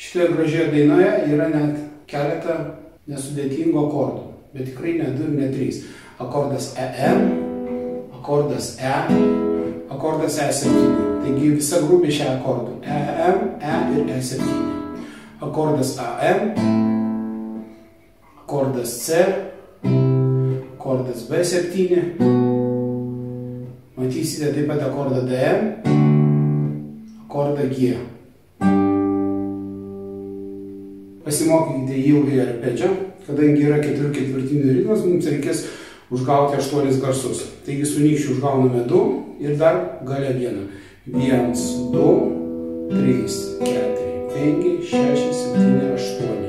Šitoje gražioje dainoje yra net keletą nesudėtingų akordų, bet tikrai ne 2 ir ne 3. Akordas EM, akordas E, akordas E7. Taigi visa grupė šią akordų EM, E ir E7. Akordas AM, akordas C, akordas B7. Matysite taip pat akordą DM, akordą G. Pasimokykite ilgai arpedžią, kadangi yra 4/4 ritmas, mums reikės užgauti 8 garsus. Taigi su nykščiu užgauname 2 ir dar gale 1. 1, 2, 3, 4, 5, 6, 7, 8.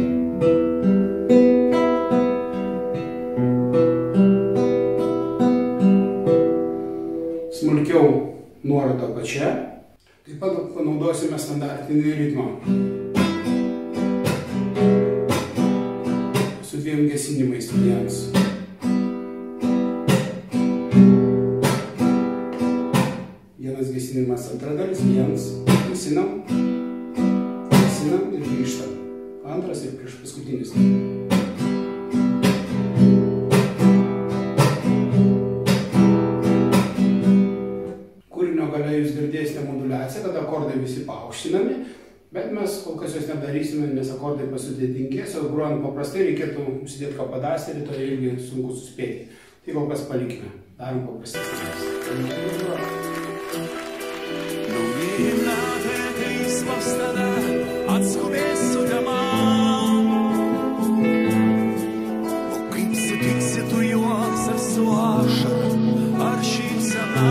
Smulkiau nuorodą apačia. Taip pat panaudosime standartinį ritmą. Su 2 gesinimais. 1. Vienas gesinimas, antra dalis. 1. Gesinam. Gesinam ir grįžtam. Antras ir prieš paskutinis. Gale jūs girdėsite moduliaciją, kad akordai visi paaukštinami, bet mes kol kas jos nedarysime, nes akordai pasudėtingės, o grojant paprastai reikėtų užsidėti kapadasterį, to irgi sunku suspėti. Tai kol kas palikime. Darom paprastai. Nauji metai ateis pas tave, atskubės su tema. O kaip sutiksi tu juos ar su ašara, ar šypsena?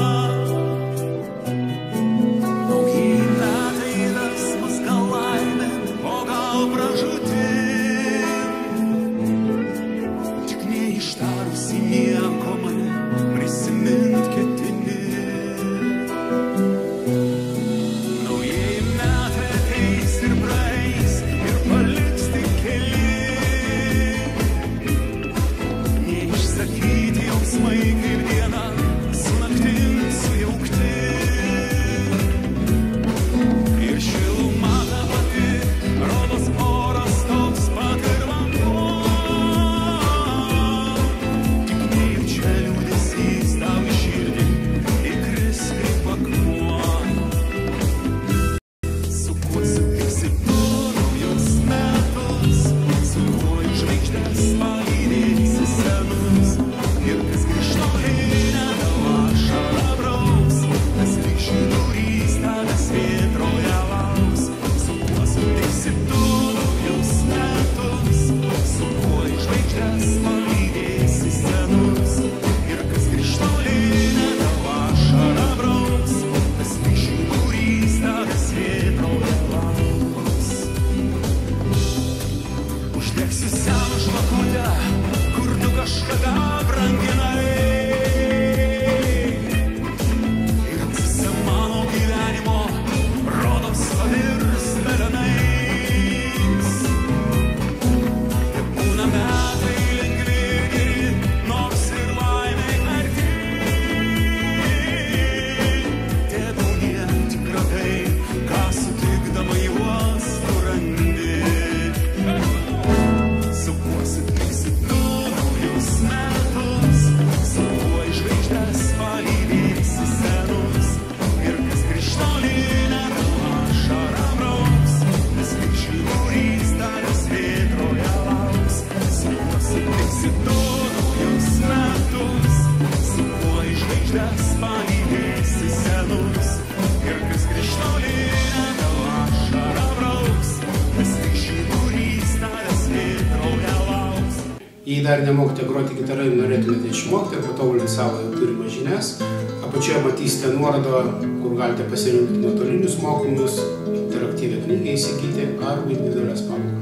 Jei dar nemokite groti gitarai ir norėtumėte išmokti ir patobulinti savo turimas žinias, apačioje matysite nuorodą, kur galite pasirinkti nuotolinius mokymus, interaktyvią knygą įsigyti ar individualias pamokas.